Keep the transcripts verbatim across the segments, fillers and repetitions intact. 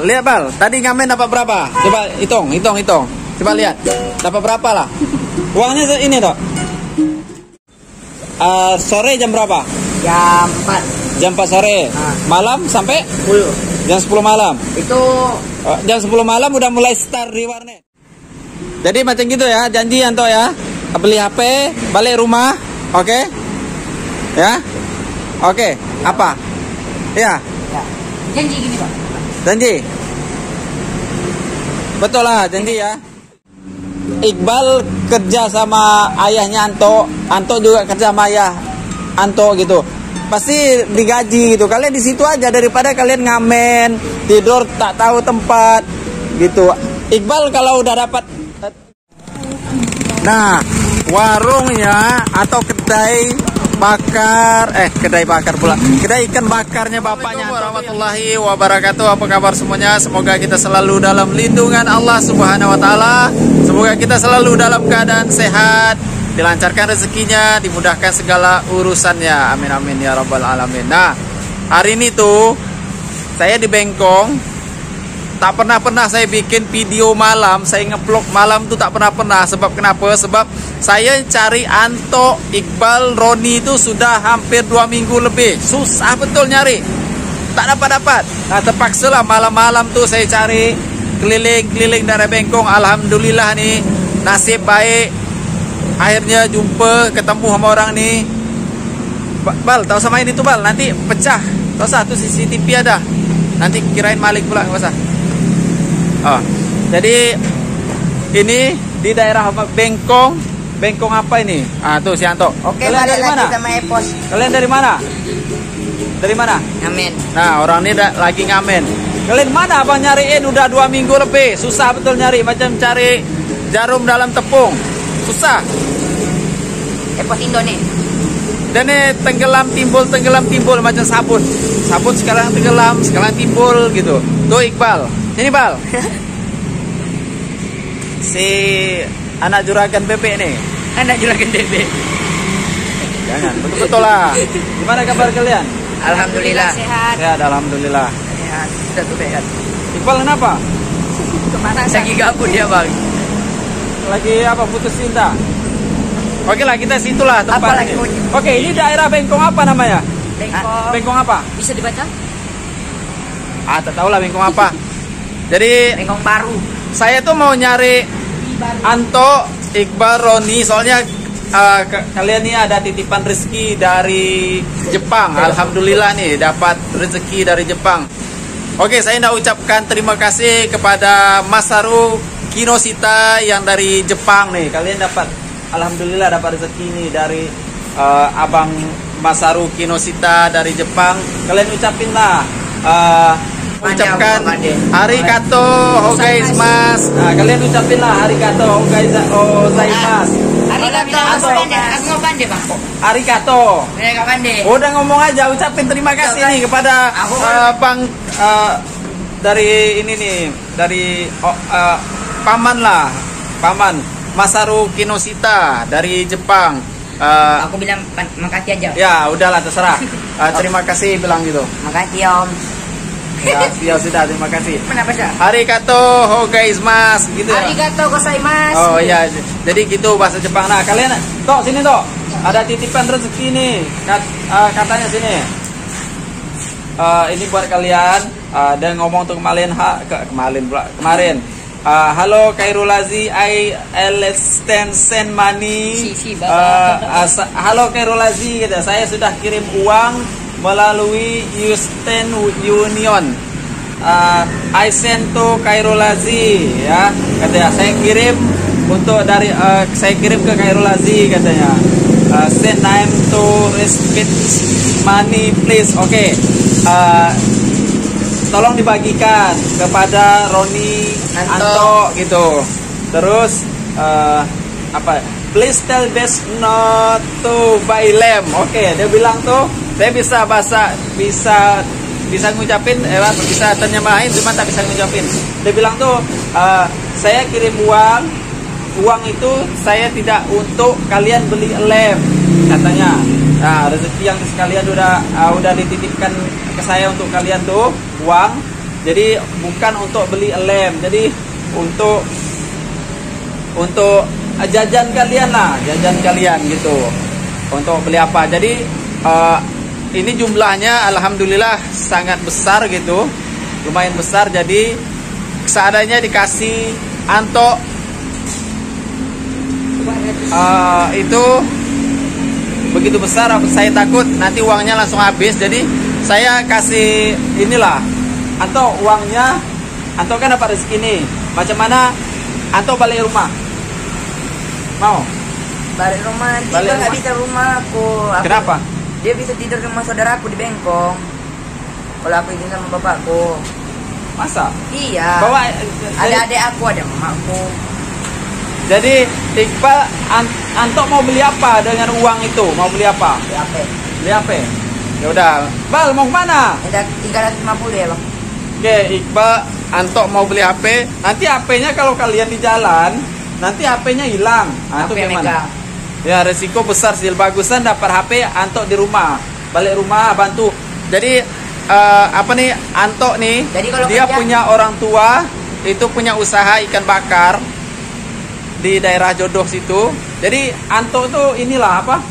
Lihat Bal, tadi ngamen dapat berapa? Coba hitung, hitung, hitung. Coba lihat, dapat berapa lah? Uangnya ini toh. Uh, sore jam berapa? Jam empat. Jam empat sore. Nah. Malam sampai? sepuluh. Jam sepuluh malam. Itu uh, jam sepuluh malam udah mulai start di warnet. Jadi macam gitu ya, janji Anto ya. Beli H P, balik rumah, oke? Okay? Ya? Oke, okay. Apa? Ya. Ya. Janji gini Pak. Janji. Betul lah, janji ya. Iqbal kerja sama ayahnya Anto, Anto juga kerja sama ayah Anto gitu. Pasti digaji gitu. Kalian di situ aja daripada kalian ngamen, tidur tak tahu tempat gitu. Iqbal kalau udah dapat, nah warungnya atau kedai bakar, eh kedai bakar pula, kedai ikan bakarnya bapaknya. Warahmatullahi wabarakatuh. Apa kabar semuanya? Semoga kita selalu dalam lindungan Allah Subhanahu Wa Taala. Semoga kita selalu dalam keadaan sehat, dilancarkan rezekinya, dimudahkan segala urusannya. Amin amin ya rabbal alamin. Nah, hari ini tuh saya di Bengkong. Tak pernah-pernah saya bikin video malam, saya nge-vlog malam tuh tak pernah-pernah. Sebab kenapa? Sebab saya cari Anto, Iqbal, Roni itu sudah hampir dua minggu lebih. Susah betul nyari, tak dapat-dapat. Nah terpaksa lah malam-malam tuh saya cari, keliling-keliling dari Bengkong. Alhamdulillah nih, nasib baik. Akhirnya jumpa, ketemu sama orang nih. Bal, tahu sama ini tuh Bal, nanti pecah. Tahu sah, tuh C C T V ada. Nanti kirain malik pula, nggak usah. Oh, jadi ini di daerah Bengkong. Bengkong apa ini? Ah tuh si Anto. Oke, kalian balik dari lagi mana? sama Epos. Kalian dari mana? Dari mana? Ngamen. Nah orang ini lagi ngamen. Kalian mana abang nyariin udah dua minggu lebih. Susah betul nyari, macam cari jarum dalam tepung. Susah. Epos Indonesia. Dan ini tenggelam timbul tenggelam timbul macam sabun. Sabun sekarang tenggelam, sekarang timbul gitu. Tuh Iqbal. Ini Bal. Si anak juragan bebek nih. Anak juragan bebek. Jangan, betul-betul lah. Gimana kabar kalian? Alhamdulillah sehat. Sehat, alhamdulillah. Sehat, sudah tuh sehat. Iqbal kenapa? Kemana? Lagi gabut dia bang. Lagi apa? Putus cinta. Oke lah, kita situlah tempat ini. Oke, ini daerah Bengkong apa namanya? Bengkong. Bengkong apa? Bisa dibaca? Ah, tak tahu lah Bengkong apa. Jadi Bengkong baru. Saya tuh mau nyari Anto, Iqbal, Roni. Soalnya uh, ke, kalian nih ada titipan rezeki dari Jepang. Alhamdulillah nih dapat rezeki dari Jepang. Oke, saya nak ucapkan terima kasih kepada Masaru Kinoshita yang dari Jepang nih. Kalian dapat, alhamdulillah dapat rezeki nih dari uh, abang Masaru Kinoshita dari Jepang. Kalian ucapin lah. Uh, ucapkan arigato gozaimasu. Nah, kalian ucapin lah arigato gozaimasu. Arigato aku pandai bang. Arigato. Enggak pandai. Udah ngomong aja, ucapin terima kasih nih kepada uh, Bang uh, dari ini nih, dari oh, uh, paman lah, paman Masaru Kinoshita dari Jepang. Uh, aku bilang makasih aja. Ya, udahlah terserah. Uh, terima kasih bilang gitu. Makasih Om. Ya, ya sudah, terima kasih. Kenapa sih? Arigato gozaimasu gitu ya. Arigato gozaimasu. Oh iya, jadi gitu bahasa Jepang. Nah, kalian Tok sini Tok. Ada titipan rezeki nih. Kat, uh, katanya sini. Uh, ini buat kalian. Uh, dan ngomong untuk kemarin ha, ke kemarin pula, kemarin. Uh, halo Kairulazi, I understand send money. Si, si, uh, uh, halo Kairulazi, gitu. Saya sudah kirim uang melalui Western Union. Uh, I send to Kairulazi, ya. Katanya saya kirim untuk dari uh, saya kirim ke Kairulazi katanya. Uh, send name to respect money please. Oke. Okay. Uh, tolong dibagikan kepada Roni, Anto, Anto gitu. Terus uh, apa? Please tell this not to buy lamb. Oke, okay, dia bilang tuh, saya bisa bahasa, bisa bisa ngucapin, eh, bisa terjemahin, cuma tak bisa ngucapin. Dia bilang tuh, uh, saya kirim uang, uang itu saya tidak untuk kalian beli lem, katanya. Nah, rezeki yang sekalian udah uh, udah dititipkan ke saya untuk kalian tuh uang. Jadi bukan untuk beli lem, jadi untuk untuk jajan kalian lah, jajan kalian gitu. Untuk beli apa? Jadi uh, ini jumlahnya alhamdulillah sangat besar gitu, lumayan besar. Jadi seadanya dikasih Anto uh, itu begitu besar, saya takut nanti uangnya langsung habis. Jadi saya kasih inilah Anto uangnya. Anto kan dapat rezeki nih. Macam mana Anto balik rumah? Mau? Balik rumah nanti Balik kan nggak rumah? bisa rumah aku. aku. Kenapa? Dia bisa tidur di rumah saudaraku di Bengkong. Kalau aku izin sama bapakku. Masa? Iya. Bawa Ada adik aku, ada mamaku. Jadi Iqbal, An- Anto mau beli apa dengan uang itu? Mau beli apa? Di H P. Beli apa? Ya udah, Bal mau kemana? Ada tiga ratus lima puluh ya bang. Oke, Iqbal, Anto mau beli H P. Nanti H P-nya kalau kalian di jalan, nanti H P-nya hilang. Anto H P gimana? megang. Ya resiko besar sih. Bagusan dapat H P Anto di rumah, balik rumah bantu. Jadi eh, apa nih Anto nih? Jadi kalau dia kerja- punya orang tua itu punya usaha ikan bakar di daerah Jodoh situ. Jadi Anto tuh inilah apa?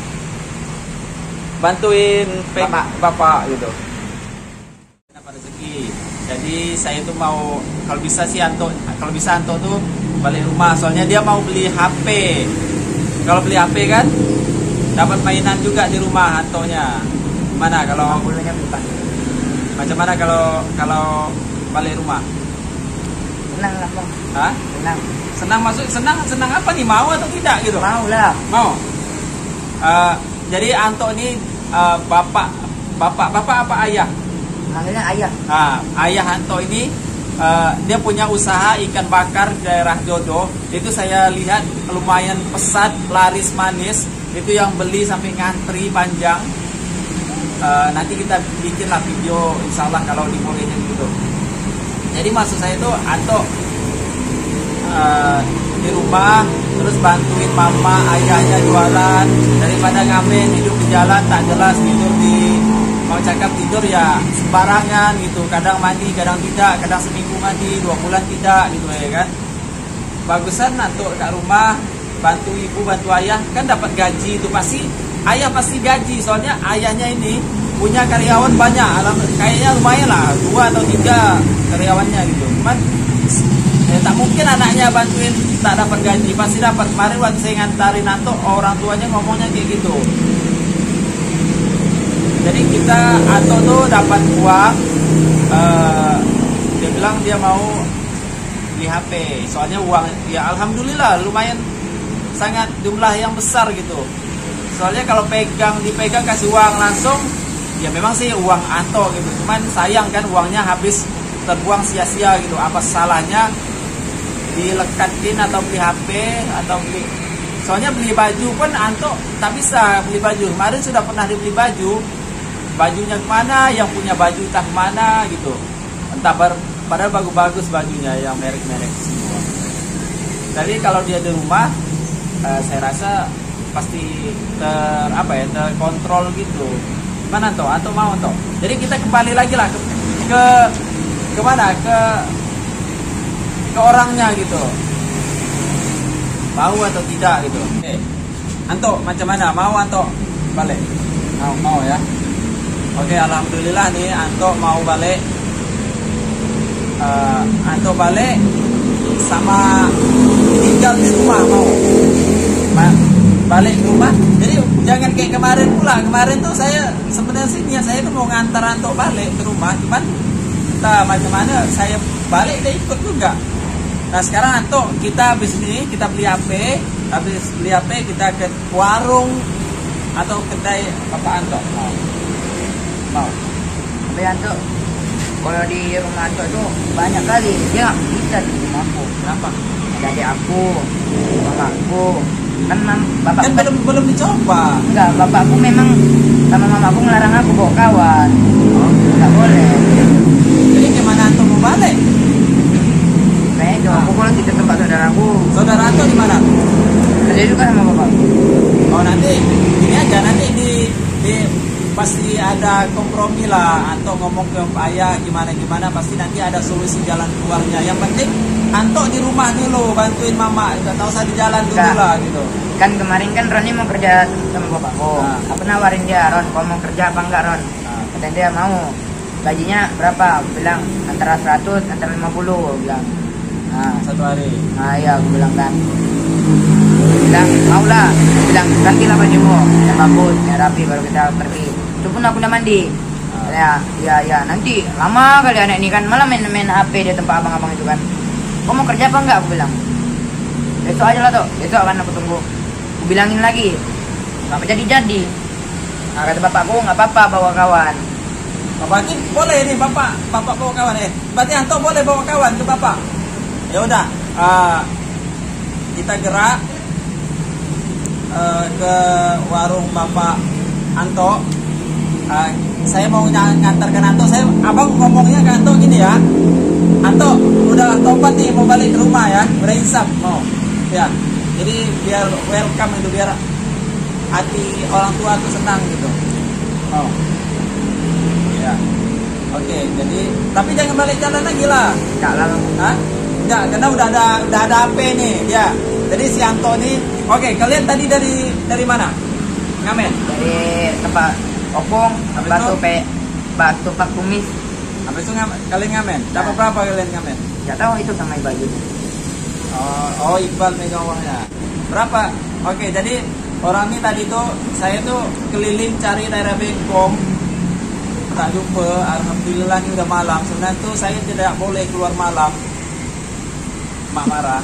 Bantuin pe- Bapak. bapak gitu. Dapat rezeki. Jadi saya tuh mau kalau bisa sih Anto, kalau bisa Anto tuh balik rumah. Soalnya dia mau beli H P. Kalau beli H P kan dapat mainan juga di rumah Antonya. Mana kalau Bulunya bukan. macam mana kalau kalau balik rumah? Senang lah bang. Hah? Senang. Senang masuk senang senang apa nih, mau atau tidak gitu? Mau lah. Mau. Eh, jadi Anto ini eh, bapak bapak bapak apa ayah? Manggilnya ayah. Nah, ayah Anto ini eh, dia punya usaha ikan bakar di daerah Jodoh. Itu saya lihat lumayan pesat, laris manis. Itu yang beli sampai ngantri panjang. Eh, nanti kita bikinlah video, insya Allah kalau dibolehin gitu. Jadi maksud saya itu Anto uh, di rumah terus bantuin mama ayahnya jualan, daripada ngamen hidup di jalan tak jelas, tidur di mau cakap tidur ya sembarangan gitu, kadang mandi kadang tidak, kadang seminggu mandi dua bulan tidak gitu ya kan. Bagusan Anto kat rumah bantu ibu bantu ayah, kan dapat gaji itu pasti ayah pasti gaji, soalnya ayahnya ini punya karyawan banyak, alam kayaknya lumayan lah dua atau tiga karyawannya gitu. Cuman ya, tak mungkin anaknya bantuin tak dapat gaji, pasti dapat. Kemarin waktu saya ngantarin Anto, orang tuanya ngomongnya kayak gitu. Jadi kita Anto tuh dapat uang, uh, dia bilang dia mau beli H P, soalnya uang ya alhamdulillah lumayan sangat jumlah yang besar gitu. Soalnya kalau pegang dipegang kasih uang langsung ya memang sih uang Anto gitu, cuman sayang kan uangnya habis terbuang sia-sia gitu. Apa salahnya dilekatin atau beli H P atau beli, soalnya beli baju pun Anto tak bisa beli baju. Kemarin sudah pernah dibeli baju, bajunya kemana, yang punya baju entah kemana gitu, entah bar, padahal bagus-bagus bajunya yang merek-merek semua. Jadi kalau dia di rumah eh, saya rasa pasti ter apa ya terkontrol gitu. Mana Anto? Anto mau Anto? Jadi kita kembali lagi lah ke ke kemana? Ke ke orangnya gitu. Mau atau tidak gitu. Oke. Anto macam mana? Mau Anto balik? Mau mau ya. Oke, alhamdulillah nih Anto mau balik. Uh, Anto balik sama tinggal di rumah mau. Ma balik ke rumah. Jadi jangan kayak kemarin pula. Kemarin tuh saya sebenarnya sih niat saya tuh mau ngantar Anto balik ke rumah, cuman entah macam mana saya balik dia ikut juga. Nah sekarang Anto kita habis ini kita beli H P, habis beli H P kita ke warung atau kedai Bapak Anto. Mau? Mau? Tapi Anto, kalau di rumah Anto itu banyak kali dia nggak bisa di rumahku. Kenapa? Ada adik aku, mamaku, kan mam, bapak Kan belum belum dicoba. enggak, bapakku memang sama mamaku ngelarang aku bawa kawan. Oh. Nggak boleh. Jadi gimana Anto mau balik? Kayaknya cuma aku kalau di tempat saudaraku. Saudara Anto di mana? Kerja juga sama bapakku. Oh nanti ini aja nanti di di pasti ada kompromi lah. Anto ngomong ke ayah gimana-gimana, pasti nanti ada solusi jalan keluarnya. Yang penting Anto di rumah dulu, bantuin mama, gak usah di jalan dulu Enggak. lah gitu. Kan kemarin kan Roni mau kerja sama bapakku. Nah. Aku nawarin dia, Ron, kau mau kerja apa enggak, Ron? Nah. Kata dia mau. Gajinya berapa? Aku bilang antara seratus, antara lima puluh, aku bilang. Nah, Satu hari. nah iya, aku bilang kan. Dia bilang, mau lah. Dia bilang, gantilah bajumu. Yang bagus, yang rapi, baru kita pergi. Itu pun aku udah mandi. Ah. Ya, ya, ya, nanti lama kali anak ini kan malah main-main H P di tempat abang-abang itu kan. Kau mau kerja apa enggak? Aku bilang. Besok aja lah tuh, besok kan aku tunggu. Aku bilangin lagi, nggak jadi-jadi. Nah, kata bapakku nggak apa-apa bawa kawan. Bapak ini boleh nih bapak, bapak bawa kawan eh. Berarti Anto boleh bawa kawan ke bapak. Ya udah, uh, kita gerak uh, ke warung bapak Anto. Uh, saya mau ny- ngantarkan Anto. Saya abang ngomongnya ke Anto gini ya. Anto udah tobat nih mau balik ke rumah ya, udah insaf mau. Ya, jadi biar welcome itu biar hati orang tua tuh senang gitu. Oh. Ya. Oke, jadi tapi jangan balik jalan lagi lah. Nggak lah. Hah? Enggak, karena udah ada udah ada H P nih, ya. Jadi si Anto nih, oke, kalian tadi dari dari mana? Ngamen. Dari tempat opong, Habis batu itu? pe, batu pak kumis. Habis itu ngam, kalian ngamen. Dapat berapa kalian ngamen? Nggak tahu itu sama bajunya. Oh, oh Iqbal megang uangnya. Berapa? Oke, jadi orang ini tadi tuh saya tuh keliling cari daerah Bengkong. Tak jumpa, alhamdulillah ini udah malam. Sebenarnya tuh saya tidak boleh keluar malam. Mak marah.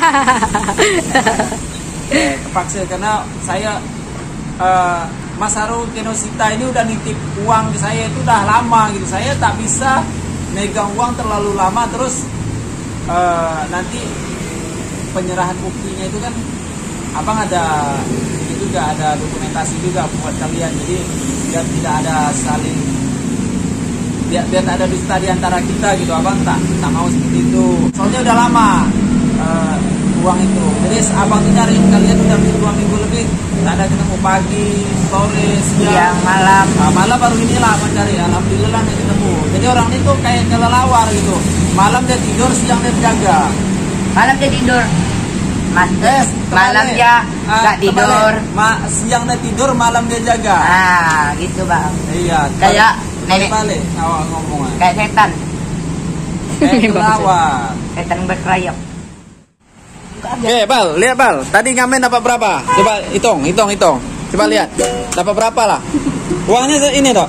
eh, kepaksa karena saya uh, Mas Haru Kenosita ini udah nitip uang ke saya itu udah lama gitu. Saya tak bisa megang uang terlalu lama terus uh, nanti penyerahan buktinya itu kan abang ada ini juga ada dokumentasi juga buat kalian. Jadi biar tidak ada saling biar, biar tak ada dusta di antara kita gitu. Abang tak tak mau seperti itu. Soalnya udah lama uh, uang itu. Jadi abang tuh nyariin kalian udah dua minggu lebih. Tak ada ketemu pagi, sore, siang, Siang, malam. Nah, malam baru inilah abang cari. Alhamdulillah nih ketemu. Jadi orang itu kayak kelelawar gitu. Malam dia tidur, siang dia jaga. Malam dia tidur. Mas, Eh, malam terbalik. dia Ah, nggak tidur. terbalik. Ma, siang dia tidur, malam dia jaga. Ah, gitu bang. Iya. Kayak nenek, balik awak ngomongnya. kayak setan, Kayak kelelawar. setan berkerayap. Oke, Bal, lihat Bal. Tadi ngamen dapat berapa? Coba hitung, hitung, hitung. Coba lihat. Dapat berapa lah? Uangnya ini toh.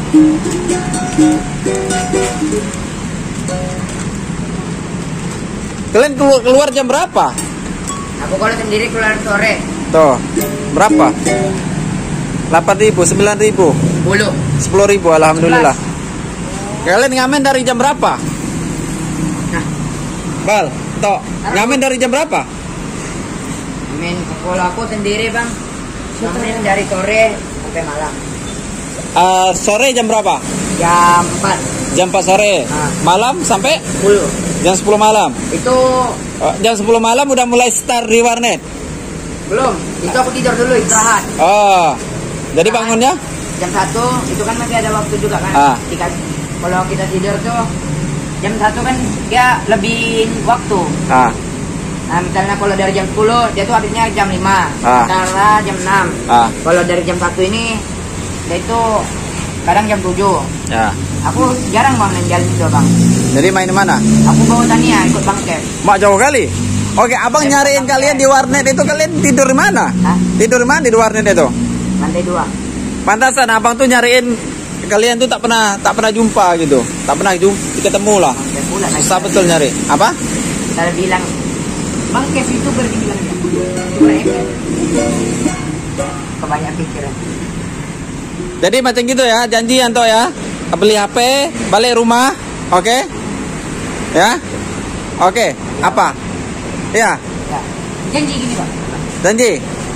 Kalian keluar, keluar jam berapa? Aku kalau sendiri keluar sore. Tuh, berapa? delapan ribu, sembilan ribu, Bulu. sepuluh ribu, alhamdulillah. Kalian ngamen dari jam berapa? Nah, Bal, toh, ngamen dari jam berapa? main kalau aku sendiri bang, main dari sore sampai malam. Uh, sore jam berapa? Jam empat. Jam empat sore. Ah. Malam sampai Bulu. jam sepuluh malam. Itu Oh, jam sepuluh malam udah mulai start di warnet. belum. Itu aku tidur dulu istirahat. Oh. Jadi bangunnya? Jam satu itu kan masih ada waktu juga kan. Ah. Dikasih- Kalau kita tidur tuh jam satu kan dia lebihin waktu. Ah. Nah, misalnya kalau dari jam sepuluh dia tuh habisnya jam lima. Ah. Sementara jam enam. Ah. Kalau dari jam satu ini dia itu kadang jam tujuh. Ya. Aku jarang bang main jalan itu bang. Jadi main di mana? Aku bawa Tania ikut bangkit. Mak jauh kali. Oke, abang nyariin kalian di warnet itu kalian tidur di mana? Hah? Tidur di mana di warnet itu? Lantai dua. Pantasan abang tuh nyariin kalian tuh tak pernah tak pernah jumpa gitu. Tak pernah jumpa, ketemu lah. Lantai pula. Susah betul nyari. Apa? Kita bilang bangkit itu berarti bilang dia. Cuma ini. Kebanyak pikiran. Jadi macam gitu ya, janji Anto ya. Beli H P, balik rumah, oke? Ya? Oke, apa? Ya, Ya. Janji gini bang. janji.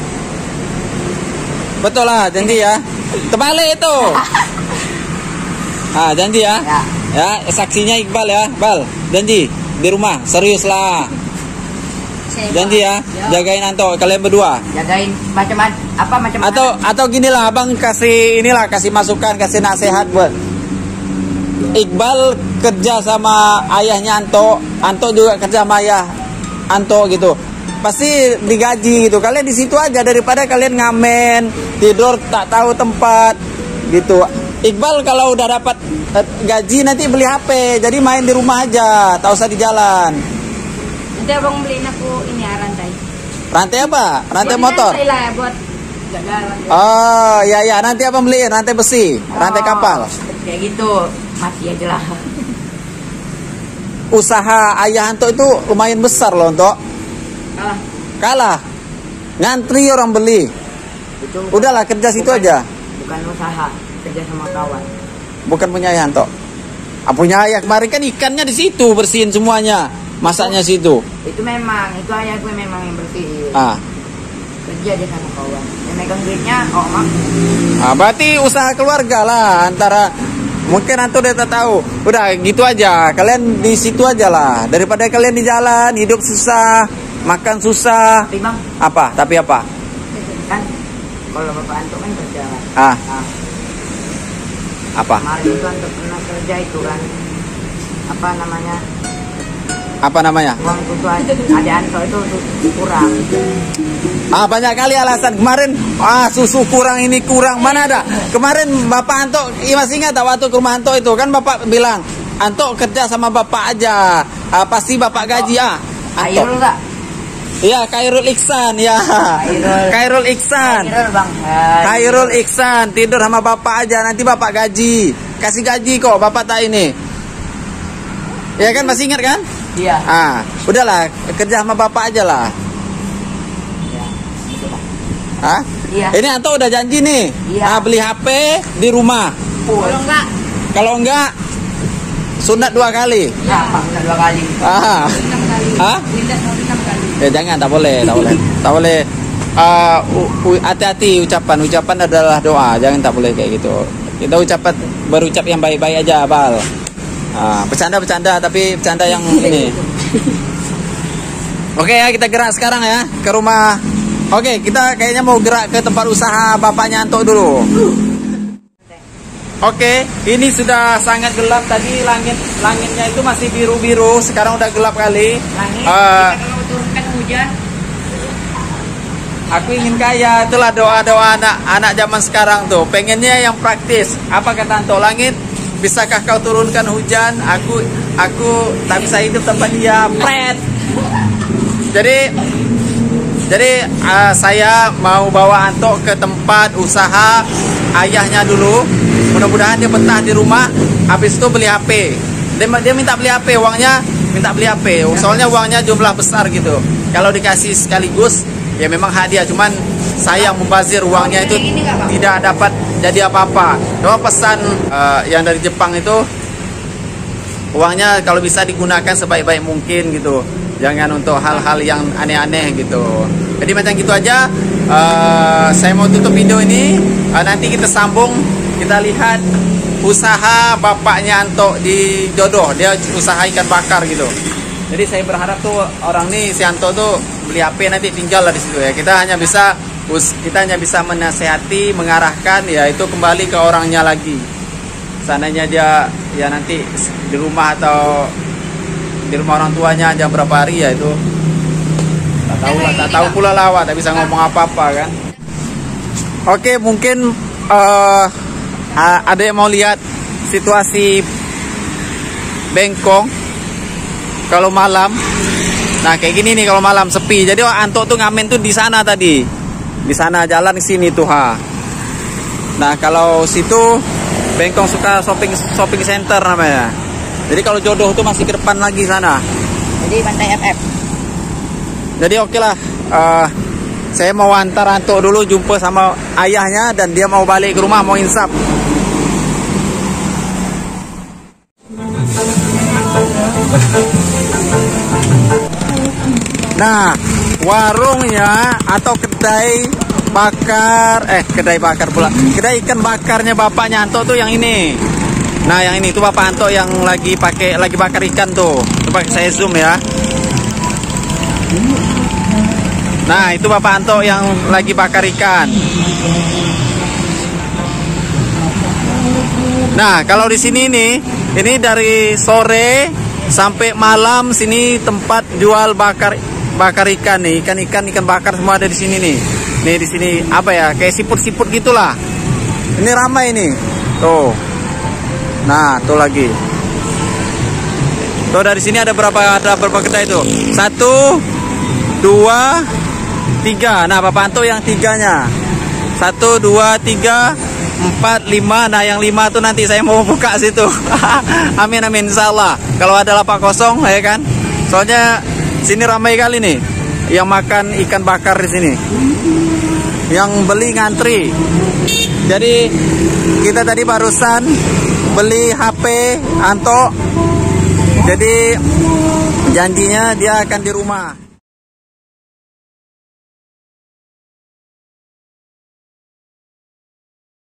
Betul lah, janji ya. Terbalik itu. Ah, janji ya. Ya. Ya, saksinya Iqbal ya, Bal. Janji di rumah, serius lah. Janji ya, jagain Anto kalian berdua. Jagain macam apa macam Atau atau gini lah, abang kasih inilah kasih masukan, kasih nasihat buat Iqbal kerja sama ayahnya Anto, Anto juga kerja sama ayah Anto gitu. Pasti digaji gitu. Kalian di situ aja daripada kalian ngamen, tidur tak tahu tempat gitu. Iqbal kalau udah dapat gaji nanti beli H P, jadi main di rumah aja, tak usah di jalan. Nanti abang beliin aku ini ya, rantai. Rantai apa? Rantai Buat motor? Rantai lah buat jalan. Oh ya ya, nanti abang beliin rantai besi, rantai Oh, kapal. kayak gitu, mati aja lah. Usaha ayah Anto itu lumayan besar loh Anto. Kalah. Kalah. Ngantri orang beli. Itu Udahlah kerja situ bukan- aja. Bukan usaha, kerja sama kawan. Bukan punya ayah Anto. Ah, punya ayah kemarin kan ikannya di situ bersihin semuanya. Masaknya situ. Itu memang, itu ayah gue memang yang bersihin. Ah. Kerja dia sama kawan. Yang megang duitnya, oh mak. Ah, berarti usaha keluarga lah antara mungkin Anto udah tak tahu. Udah gitu aja. Kalian di situ aja lah. Daripada kalian di jalan hidup susah, makan susah. Tapi bang, Apa? Tapi apa? kan kalau bapak Anto kan kerja. Ah, Nah, apa? kemarin itu Anto pernah kerja itu kan. Apa namanya? Apa namanya? Uang susu ada Anto itu susu kurang. Ah, banyak kali alasan kemarin. Ah, susu kurang, ini kurang, mana ada? Kemarin Bapak Anto, iya masih ingat tak waktu ke rumah Anto itu kan Bapak bilang Anto kerja sama Bapak aja. Ah, pasti Bapak gaji ah. Air Anto. enggak? Iya, Khairul Iksan ya. Khairul. Khairul Iksan. Air bang. Hai. Khairul Iksan tidur sama Bapak aja, nanti Bapak gaji. Kasih gaji kok Bapak tak ini. Ya kan masih ingat kan? Iya. Ah, udahlah kerja sama Bapak aja lah. Iya. Gitu, Bang. Hah? Iya. Ini Anto udah janji nih. Iya. Ah, beli H P di rumah. Kalau enggak, Kalau enggak sunat dua kali. Ya, Pak, udah dua kali. Ah. enam kali. Hah? Lindas mau enam kali. Ya jangan, tak boleh, tak boleh. Tak boleh. Ah, u- u- hati-hati ucapan. Ucapan adalah doa. Jangan tak boleh kayak gitu. Kita ucapan berucap yang baik-baik aja, Bal. Ah, bercanda-bercanda tapi bercanda yang ini. Oke ya, kita gerak sekarang ya ke rumah. Oke, kita kayaknya mau gerak ke tempat usaha bapaknya Anto dulu. Oke, ini sudah sangat gelap tadi, langit langitnya itu masih biru-biru, sekarang udah gelap kali. Langit, Eh, kita kalau turunkan hujan. Aku ingin kaya, itulah doa-doa anak-anak zaman sekarang tuh. Pengennya yang praktis. Apa kata Anto? Langit, bisakah kau turunkan hujan? Aku aku tak bisa hidup tanpa dia. Pret. Jadi jadi uh, saya mau bawa Anto ke tempat usaha ayahnya dulu. Mudah-mudahan dia betah di rumah. Habis itu beli H P. Dia, dia minta beli H P, uangnya minta beli H P. Soalnya uangnya jumlah besar gitu. Kalau dikasih sekaligus ya memang hadiah, cuman sayang membazir uangnya itu tidak dapat jadi apa-apa. Coba pesan uh, yang dari Jepang itu uangnya kalau bisa digunakan sebaik-baik mungkin gitu, jangan untuk hal-hal yang aneh-aneh gitu. Jadi macam gitu aja. Uh, saya mau tutup video ini. Uh, nanti kita sambung, kita lihat usaha bapaknya Anto di Jodoh. Dia usaha ikan bakar gitu. Jadi saya berharap tuh orang nih si Anto tuh beli H P nanti tinggal lah di situ ya. Kita hanya bisa kita hanya bisa menasehati, mengarahkan ya, itu kembali ke orangnya lagi. Seandainya dia ya nanti di rumah atau di rumah orang tuanya jam berapa hari ya itu tak tahu lah, tak tahu pula lah, tak bisa ngomong apa-apa kan. Oke, mungkin uh, ada yang mau lihat situasi bengkong kalau malam. Nah kayak gini nih kalau malam sepi. Jadi Anto tuh ngamen tuh di sana tadi, di sana jalan ke sini tuh ha. Nah kalau situ bengkong suka shopping shopping center namanya. Jadi kalau Jodoh tuh masih ke depan lagi sana. Jadi Pantai F F. Jadi oke lah. Uh, saya mau antar Anto dulu jumpa sama ayahnya dan dia mau balik ke rumah mau insap. Nah, warungnya atau kedai bakar, eh kedai bakar pula, kedai ikan bakarnya bapaknya Anto tuh yang ini. Nah, yang ini tuh bapak Anto yang lagi pakai lagi bakar ikan tuh. Coba saya zoom ya. Nah, itu Bapak Anto yang lagi bakar ikan. Nah, kalau di sini nih, ini dari sore sampai malam sini tempat jual bakar bakar ikan nih, ikan-ikan ikan bakar semua ada di sini nih. Nih di sini apa ya? Kayak siput-siput gitulah. Ini ramai nih. Tuh. Nah, tuh lagi. Tuh dari sini ada berapa ada berapa kedai tuh? Satu, dua, tiga. Nah, Bapak Anto yang tiganya. Satu, dua, tiga, empat, lima. Nah, yang lima tuh nanti saya mau buka situ. Amin amin insyaallah. Kalau ada lapak kosong ya kan. Soalnya sini ramai kali nih yang makan ikan bakar di sini. Yang beli ngantri. Jadi kita tadi barusan beli H P Anto. Jadi janjinya dia akan di rumah.